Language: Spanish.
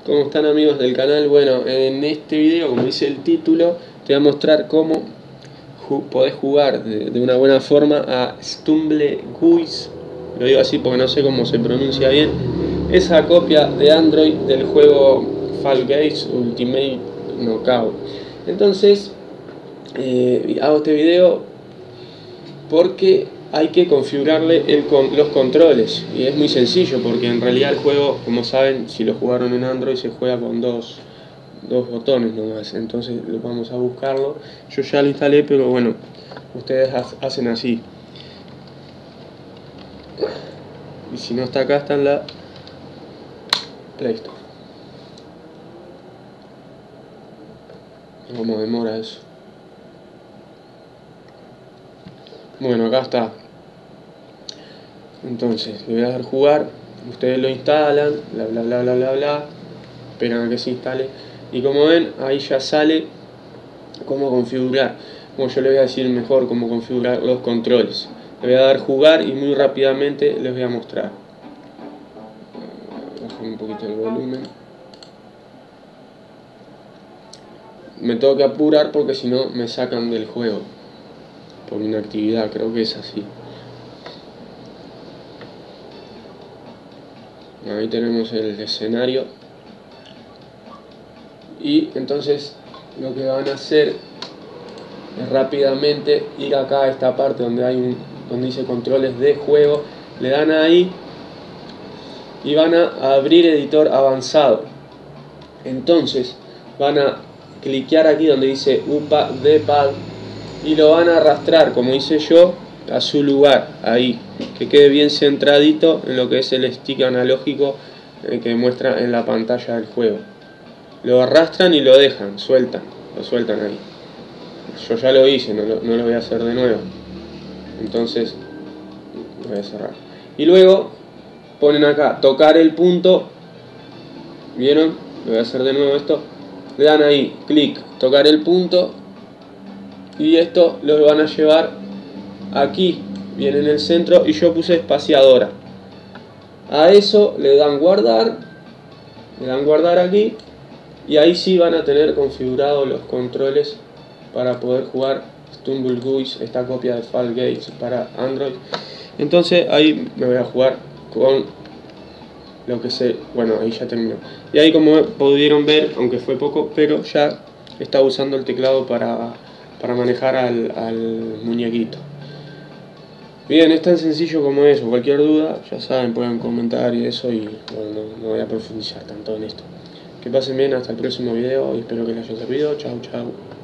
¿Cómo están, amigos del canal? Bueno, en este video, como dice el título, te voy a mostrar cómo podés jugar de una buena forma a StumbleGuys. Lo digo así porque no sé cómo se pronuncia bien. Esa copia de Android del juego Fall Guys Ultimate Knockout. Entonces, hago este video porque hay que configurarle los controles, y es muy sencillo porque en realidad el juego, como saben, si lo jugaron en Android, se juega con dos botones nomás. Entonces vamos a buscarlo. Yo ya lo instalé, pero bueno, ustedes hacen así, y si no está acá, está en la Play Store. ¿Cómo demora eso? Bueno, acá está. Entonces le voy a dar jugar, ustedes lo instalan, bla bla bla bla bla bla, esperan a que se instale, y como ven, ahí ya sale cómo configurar. Como yo les voy a decir mejor cómo configurar los controles. Le voy a dar jugar y muy rápidamente les voy a mostrar. Bajar un poquito el volumen. Me tengo que apurar porque si no me sacan del juego por inactividad, creo que es así. Ahí tenemos el escenario, y entonces lo que van a hacer es rápidamente ir acá a esta parte donde dice controles de juego, le dan ahí y van a abrir editor avanzado. Entonces van a cliquear aquí donde dice UPA D-Pad y lo van a arrastrar, como hice yo, a su lugar, ahí, que quede bien centradito en lo que es el stick analógico que muestra en la pantalla del juego. Lo arrastran y lo dejan, lo sueltan ahí. Yo ya lo hice, no lo voy a hacer de nuevo. Entonces lo voy a cerrar. Y luego ponen acá, tocar el punto. ¿Vieron? Lo voy a hacer de nuevo esto. Le dan ahí, clic, tocar el punto. Y esto lo van a llevar aquí, bien en el centro, y yo puse espaciadora. A eso le dan guardar aquí, y ahí sí van a tener configurados los controles para poder jugar StumbleGuys, esta copia de Fall Guys para Android. Entonces ahí me voy a jugar con lo que sé. Bueno, ahí ya terminó. Y ahí, como pudieron ver, aunque fue poco, pero ya está usando el teclado para manejar al muñequito. Bien, es tan sencillo como eso. Cualquier duda, ya saben, pueden comentar y eso, y bueno, no voy a profundizar tanto en esto. Que pasen bien, hasta el próximo video y espero que les haya servido. Chau, chau.